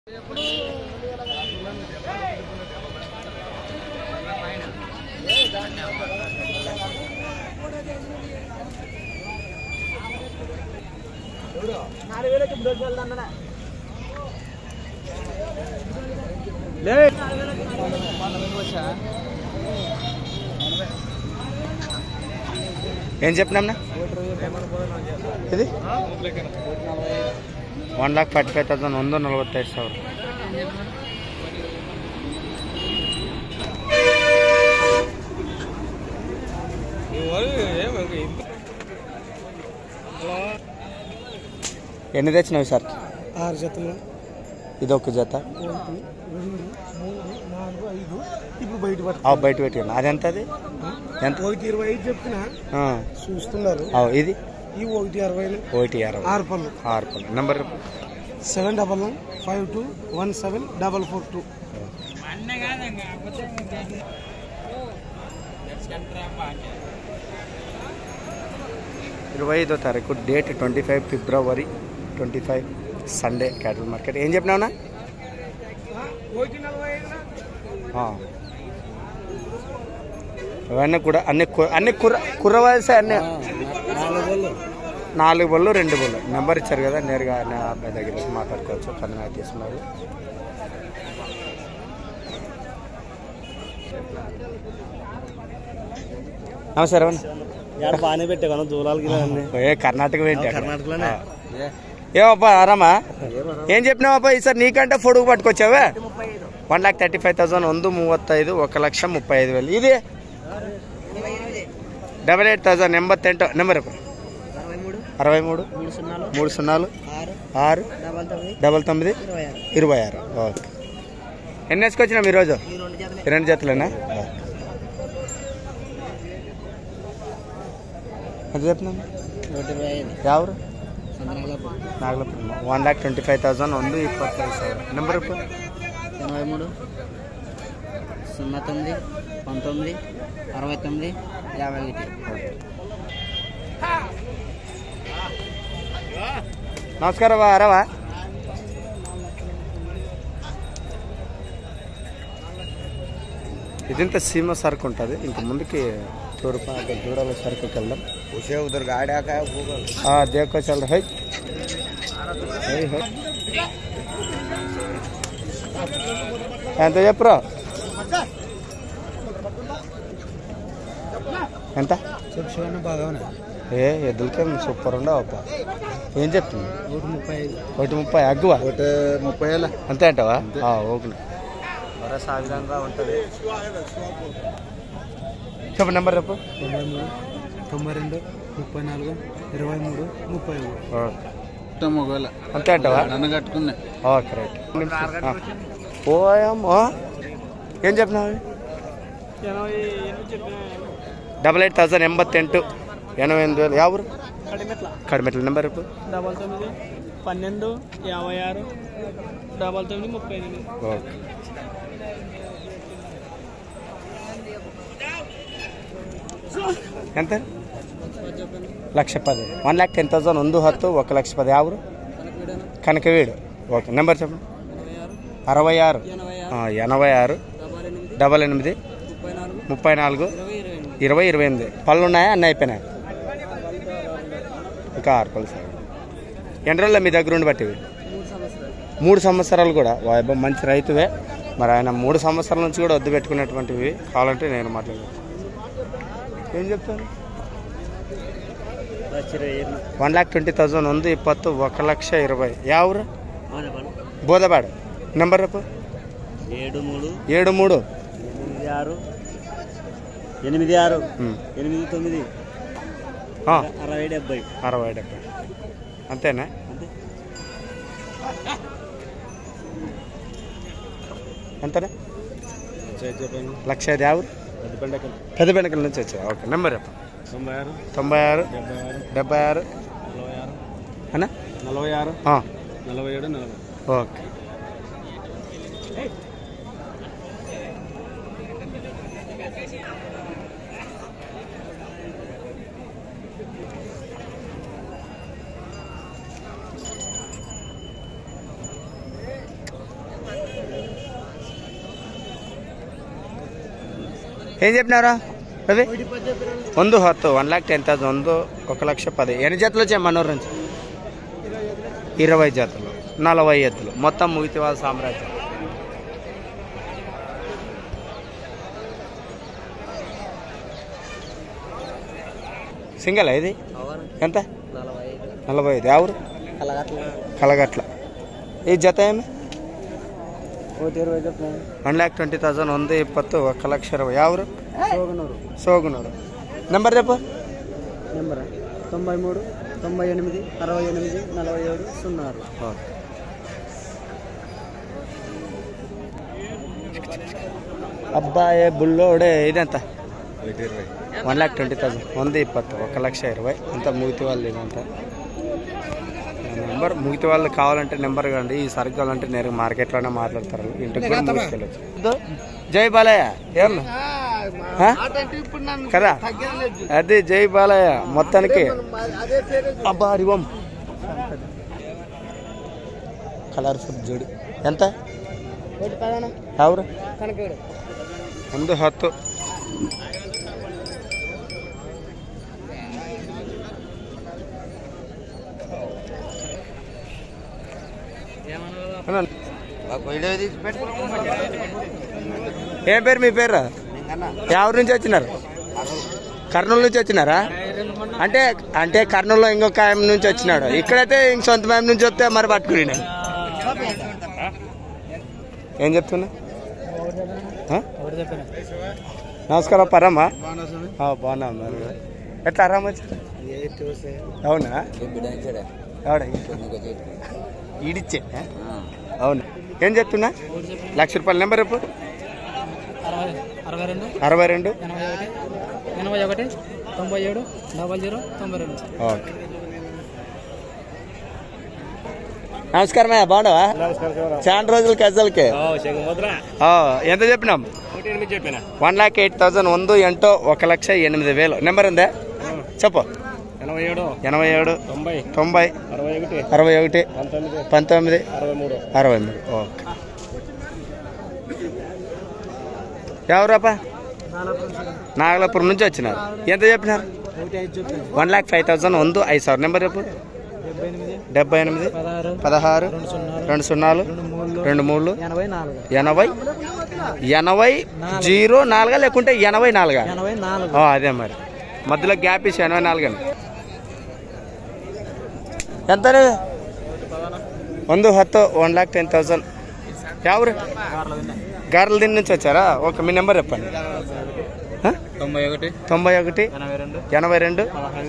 ఏం చెప్పినా ఇది 1,45,145,000 ఎన్ని తెచ్చినావు సార్? 6 జతలు. ఇది ఒక జత బయట పెట్టాను. అది ఎంత? అది ఎంత? 1,25 చెప్తున్నా చూస్తున్నారు. ఇది 1,60. 1,60. 6 పళ్ళు. 6 పళ్ళు. నెంబర్ 7115217442. 25వ తారీఖు డేట్ 25 ఫిబ్రవరి 25 సండే క్యాటిల్ మార్కెట్. ఏం చెప్పినావునా? అవన్నీ కూడా అన్ని కుర్రవయసే అన్నీ 4 బళ్ళు 2 బళ్ళు. నెంబర్ ఇచ్చారు కదా, నేరుగా అబ్బాయి దగ్గర మాట్లాడుకోవచ్చు. కన్నా తీసుకున్నారు. నమస్తే రవణ. బాగానే పెట్టా దూరాలకి కర్ణాటక ఏమబ్బా ఆరామా? ఏం చెప్పినావబ్బా ఈసారి? నీకంటే పొడుగు పట్టుకొచ్చావే. 1,35,000 135 1,35,000. ఇది 88,000 88. నెంబర్ 63 30 6 99 26. ఓకే. ఎన్ని వేసుకొచ్చినాం ఈరోజు? 2 జతలేనా? అది చెప్పినా ఎవరు? నాగలపురం. 1,25,000 125,000. నెంబర్ 83 09 19 69 51. నమస్కారం అరవా. ఇదంతా సీమ సరుకు ఉంటుంది. ఇంక ముందుకి తూర్పు దూరాల సరుకుకి వెళ్దాం. ఉదర్ గాడాక దేకో చల్ హై. ఎంత చెప్పురా? ఎంత ఎద్దులకే సూపర్ ఉండవప్ప. ఏం చెప్తుంది? 1,30. అగ్గువా 1,30 అంతే అంటావా? ఓకే. వరస ఆ విధంగా ఉంటుంది. చెప్పు నెంబర్ చెప్పు. 92 34 23 35. అంతే అంటావా? నన్ను కట్టుకున్నా. Okay right. పోయామో ఏం చెప్పినావు? 88,000 88 88,000. ఎవరు? కడిమెట్ల. నెంబర్ 99 12 56 99 38. ఓకే. ఎంత? 1,10,000. 1,10,000 110 1,10,000. ఎవరు? కనకవీడు. ఓకే. నెంబర్ చెప్పండి. 66 86 88 34 20 28. పళ్ళు ఉన్నాయా? అన్నీ అయిపోయినాయి. ఇంకా 6 పళ్ళు సార్. ఎన్ని రోజుల్లో మీ దగ్గర ఉండి బట్టి? 3 సంవత్సరాలు కూడా. మంచి రైతువే. మరి ఆయన 3 సంవత్సరాల నుంచి కూడా వద్దు పెట్టుకునేటువంటివి. కావాలంటే నేను మాట్లాడాను. ఏం చెప్తాను? 1,20,000 120 1,20,000. ఎవరు? బోధపాడు. నెంబర్ చెప్పు. 73 73 86 89 60 70. అంతేనా? అంతేనా? 1,05,000. ఎవరు? పెద్ద బెండకల నుంచి వచ్చా. ఓకే. నెంబర్ చెప్ప. 96 76 అన్నా 46 47 40. ఓకే. ఏం చెప్పినారా రవి? 110 1,10,000 1,10,000. ఎన్ని జతలు వచ్చాయి మనూరు నుంచి? 20 జతలు 40 ఎద్దులు మొత్తం ముగితివాళ్ళ సామ్రాజ్యం. సింగల్ ఇది ఎంత? 45. ఎవరు? కలగట్ల. ఈ జత ఏమి? 1,20,000 120 1,20,000. ఎవరు? సోగునూరు. నెంబర్ చెప్పు. నెంబర్ 93 98 68 47 06. అబ్బాయే బుల్లోడే. ఇదెంత? 1,20,000 120 1,20,000. అంతా ముగితి వాళ్ళు. ఇదంతా నెంబర్. ముగితి వాళ్ళు కావాలంటే నెంబర్ కండి. ఈ సరుకు కావాలంటే నేరుగా మార్కెట్లోనే మాట్లాడతారు. ఇంటికి కూడా ముగికెళ్ళచ్చు. జై బాలయ్య ఏమన్నా కదా? అదే జై బాలయ్య మొత్తానికి. అబ్బా అరివం కలర్ఫుల్ జోడి. ఎంత? ఎవరు? 110. ఏం పేరు మీ పేరు? ఎవరి నుంచి వచ్చినారు? కర్నూలు నుంచి వచ్చినారా? అంటే కర్నూలులో ఇంకొక ఆయన నుంచి వచ్చినాడు. ఇక్కడైతే ఇంక సొంత మేము నుంచి వస్తే మరి పట్టుకుని. ఏం చెప్తున్నా? నమస్కారం. పరమ్మా బాగున్నా. ఎట్లా ఆరామ వచ్చారు? అవునా? ఎవడ ఈడిచ్చే? అవును. ఏం చెప్తున్నా? ₹1,00,000 నెంబర్ ఎప్పుడు? 62 81 97 00 92. ఓకే. నమస్కారం. బాగున్నావా? చాలా రోజులు కజల్కి. ఎంత చెప్పినాం? 1,08,000 1 1,08,000. నెంబర్ ఉందా? చెప్పు. 87 90 61 19 63. ఓకే. ఎవరాపా? నాగలాపురం నుంచి వచ్చినారు. ఎంత చెప్పినారు? 1,05,000 5,000. నెంబర్ చెప్పు. 78 16 20 23 80 04 లేకుంటే 84. అదే మరి మధ్యలో గ్యాప్ ఇచ్చి 84 అండి. ఎంత? 110 1,10,000. ఎవరు? గార్ల దీని నుంచి వచ్చారా? ఓకే. మీ నెంబర్ చెప్పండి. 91 92 15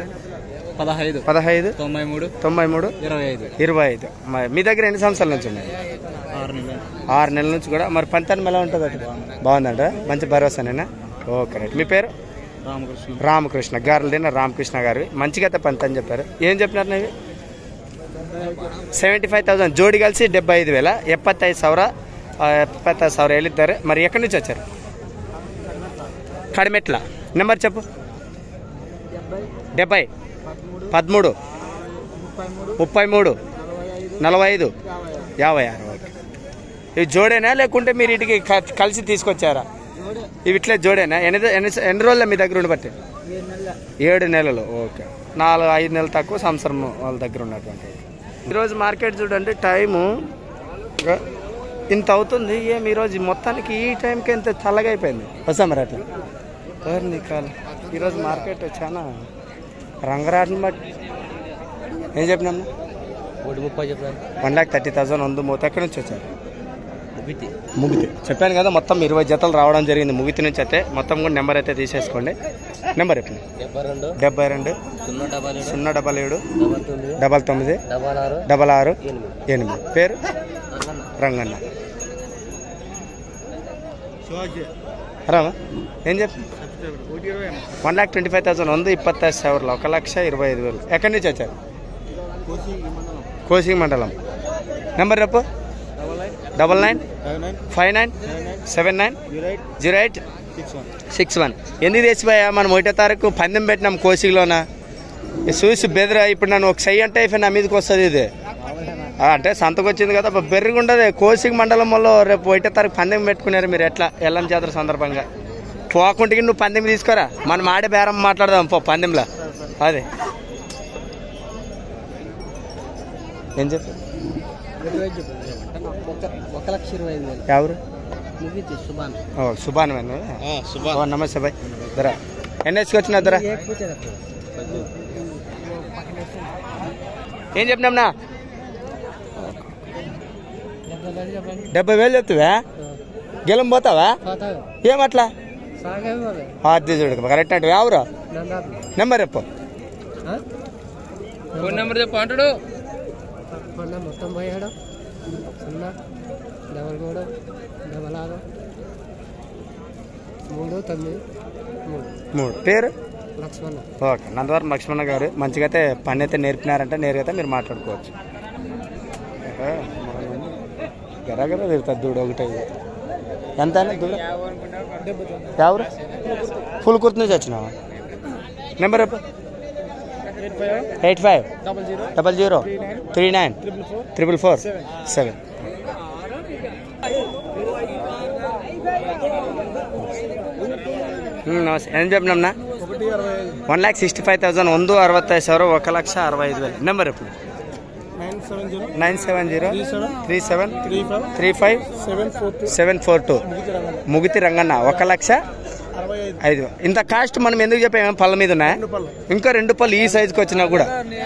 93 93 25. మీ దగ్గర ఎన్ని సంవత్సరాల నుంచి ఉన్నాయి? 6 నెలల నుంచి కూడా. మరి పంతనం ఎలా ఉంటుంది? అక్కడ బాగుందంట. మంచి భరోసానేనా? Okay right. మీ పేరు? రామకృష్ణ. గారెలు తిన్న రామకృష్ణ గారు. మంచిగా అయితే పంత అని చెప్పారు. ఏం చెప్పినారు? నీవి 75,000 జోడి కలిసి 75,000 75,000 వెళ్ళిದ್ದಾರೆ. మరి ఎక్కడి నుంచి వచ్చారు? కడిమెట్ల. నెంబర్ చెప్పు. 70 13 33 45 56. ఓకే. ఇవి జోడేనా లేకుంటే మీరు ఇంటికి కలిసి తీసుకొచ్చారా? ఇవి ఇట్లే జోడేనా? ఎన్ని రోజులు మీ దగ్గర ఉండబట్టి? 7 నెలలు. ఓకే. 4-5 నెలలు తక్కువ సంవత్సరం వాళ్ళ దగ్గర ఉన్నటువంటి. ఈరోజు మార్కెట్ చూడండి. టైము ఇంత అవుతుంది. ఏమి ఈరోజు మొత్తానికి ఈ టైంకి ఎంత చల్లగా అయిపోయింది. వస్తాం మరి అట్లా నీ కాలు. ఈరోజు మార్కెట్ చాలా రంగరాటం బట్టి. ఏం చెప్పినాము? 1,30,000 1 ఎక్కడి నుంచి వచ్చారు? ముగితి. చెప్పాను కదా మొత్తం 20 జతలు రావడం జరిగింది ముగితి నుంచి. అయితే మొత్తం కూడా నెంబర్ అయితే తీసేసుకోండి. నెంబర్ చెప్పండి. 72 077 99 66 8. పేరు? రంగన్న. రామా ఏం చెప్పి? 1,25,000 1,20,000 1,25,000. ఎక్కడి నుంచి వచ్చారు? కోసి మండలం. నెంబర్ చెప్పు. 99 59 79 08 61. ఎందుకు తెచ్చిపోయా? మనం 1వ తారీఖు పందెం పెట్టినాం కోసిలోన. చూసి బెదిరా. ఇప్పుడు నన్ను ఒక సై అంటే అయిపోయి నా మీదకి వస్తుంది. ఇది అంటే సంతకు వచ్చింది కదా బెర్రిగా ఉండదు. కోసిక మండలంలో రేపు 1వ తారీఖు పందెం పెట్టుకున్నారు మీరు. ఎట్లా ఎల్లం జాతర సందర్భంగా పోకుంటికి నువ్వు పందెం తీసుకోరా, మనం ఆడే బేరం మాట్లాడదాం పో పందెంలో. అదే ఏం చెప్పు. 1,25,000. ఎవరు? సుభాన్. సుభాన్ నమస్తే బాయ్. ధర ఎన్ని వేసుకొచ్చినా ధర ఏం చెప్పినాంనా? 70,000 చెప్తావా? గెలం పోతావా? ఏమట్లా అది చూడు కరెక్ట్ అంటే. ఎవరు నెంబర్ చెప్పు. ఫోన్ నెంబర్ చెప్పు అంటాడు. ఫోన్ నెంబర్ 97 0 33 66 3 పేరు లక్ష్మణ. ఓకే, నందవరం లక్ష్మణ గారు. మంచిగా అయితే పని అయితే నేర్పినారంటే నేరుగా అయితే మీరు మాట్లాడుకోవచ్చు. గరగర తిరుగుతుంది దూడ ఒకటే. ఎంత దూడ? ఎవరు? ఫుల్ కుర్తి నుంచి వచ్చినావా? నెంబర్ 8500393447. నమస్తే. ఏం చెప్పినాంనా? 1,65,000 1,65,000 1,65,000. నెంబర్ ఎప్పుడు? 9703735 ముగితి రంగన్న 1,05,000. ఇంత కాస్ట్ మనం ఎందుకు చెప్పాము? పళ్ళ మీద ఉన్నాయా? ఇంకా 2 పళ్ళు ఈ సైజుకి వచ్చినా కూడా.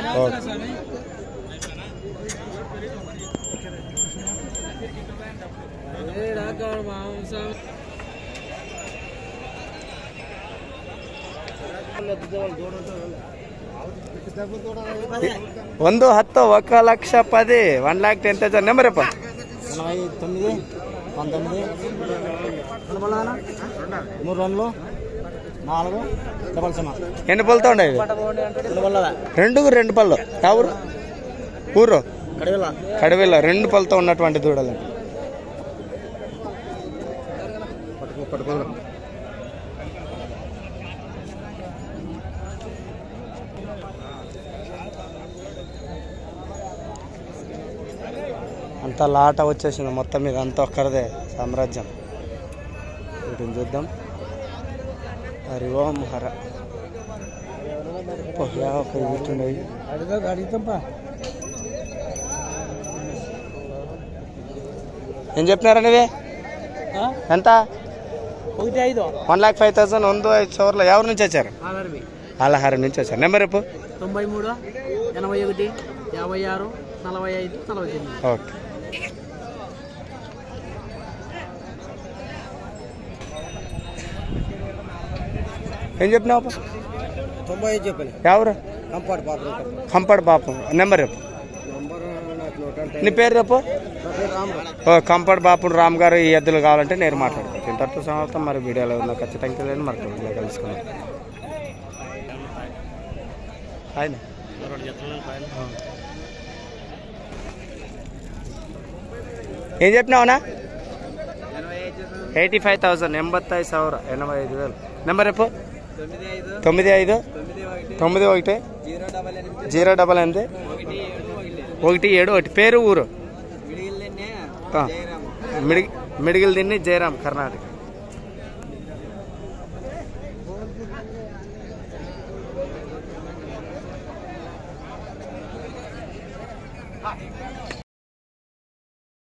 ಒಂದು 10 1,10,000 1,10,000. నెంబర్ ఎప్ప? 89 19 3 4 ఎన్ని పళ్ళతో ఉన్నాయి? 2 పళ్ళు. ఎవరు? ఊరు కడివెల్ల. 2 పళ్ళతో ఉన్నటువంటి దూడలు. అంతా లాట వచ్చేసింది మొత్తం మీద. అంతా ఒక్కరిదే సామ్రాజ్యం. వీటిని చూద్దాం. హరి ఓం హర వీటిండవి. ఏం చెప్పినారండి ఇవి? ఎంత? 1,05,000 1,05,000. ఎవరి నుంచి వచ్చారు? అలహారం నుంచి వచ్చారు. నెంబర్ ఎప్పు? 93 81 56 45 49. ఓకే. ఏం చెప్పినావు? 95 చెప్పండి. ఎవరు? కంపడ్ బాపు. నెంబర్ చెప్పు. నీ పేరు చెప్పు. కంపడ్ బాపు రామ్ గారు. ఈ ఎద్దులు కావాలంటే నేను మాట్లాడుకోవచ్చు. ఇంతటితో సమాప్తం. మరి వీడియోలో ఉన్న ఖచ్చితంగా తెలియదు. మరి కలుసుకున్నాం. ఆయన ఏం చెప్పినావునా? 85,000 85,000 85,000. నెంబర్ ఎప్పు? 95 91 088 171. పేరు ఊరు? మిడిగిల్ దిన్ని జయరాం కర్ణాటక.